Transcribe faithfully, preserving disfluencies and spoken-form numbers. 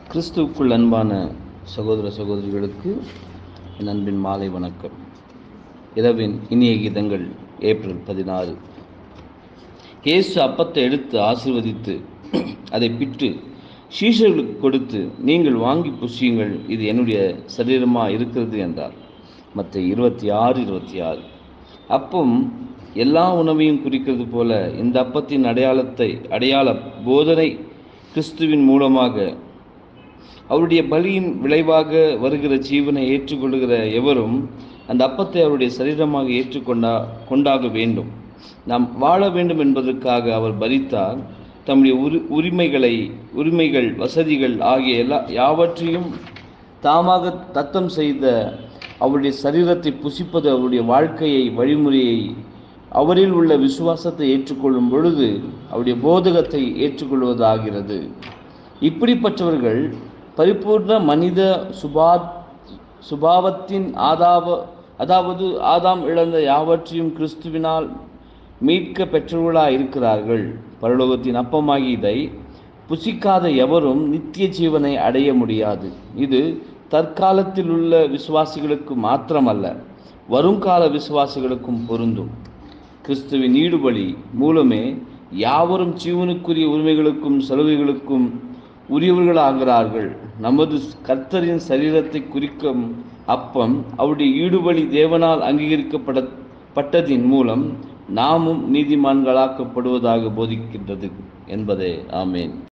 கிறிஸ்துவுக்குள் அன்பான சகோதர சகோதரிகளுக்கு என் அன்பின் மாலை வணக்கம். இரவின் இனிய கீதங்கள். ஏப்ரல் பதினாறு. இயேசு அப்பத்தை எடுத்து ஆசீர்வதித்து அதை பிட்டு சீஷர்களுக்கு கொடுத்து, நீங்கள் வாங்கி புசியுங்கள், இது என்னுடைய சரீரமாக இருக்கிறது என்றார். மத்தேயு இருபத்தி ஆறு இருபத்தி ஆறு. அப்பம் எல்லா உணவையும் குறிக்கிறது போல இந்த அப்பத்தின் அடையாளத்தை அடையாள போதனை கிறிஸ்துவின் மூலமாக அவருடைய பலியின் விளைவாக வருகிற ஜீவனை ஏற்றுக்கொள்கிற எவரும் அந்த அப்பத்தை அவருடைய சரீரமாக ஏற்றுக்கொண்டா கொண்டாக வேண்டும். நாம் வாழ வேண்டும் என்பதற்காக அவர் பலித்தார். தம்முடைய உரி உரிமைகளை உரிமைகள் வசதிகள் ஆகிய எல்லா யாவற்றையும் தாமாக தத்தம் செய்த அவருடைய சரீரத்தை புசிப்பது அவருடைய வாழ்க்கையை வழிமுறையை அவரில் உள்ள விசுவாசத்தை ஏற்றுக்கொள்ளும் பொழுது அவருடைய போதகத்தை ஏற்றுக்கொள்வதாகிறது. இப்படிப்பட்டவர்கள் பரிபூர்ண மனித சுபா சுபாவத்தின் ஆதாவ அதாவது ஆதாம் இழந்த யாவற்றையும் கிறிஸ்துவினால் மீட்க பெற்றவர்களாக இருக்கிறார்கள். பரலோகத்தின் அப்பமாகி இதை புசிக்காத எவரும் நித்திய ஜீவனை அடைய முடியாது. இது தற்காலத்தில் உள்ள விசுவாசிகளுக்கு மாத்திரமல்ல, வருங்கால விசுவாசிகளுக்கும் பொருந்தும். கிறிஸ்துவின் ஈடுபலி மூலமே யாவரும் ஜீவனுக்குரிய உரிமைகளுக்கும் சலுகைகளுக்கும் உரியவர்களாகிறார்கள். நமது கர்த்தரின் சரீரத்தை குறிக்கும் அப்பம் அவருடைய ஈடுபலி தேவனால் அங்கீகரிக்கப்பட பட்டதின் மூலம் நாமும் நீதிமான்களாக்கப்படுவதாக போதிக்கின்றது என்பதே. ஆமேன்.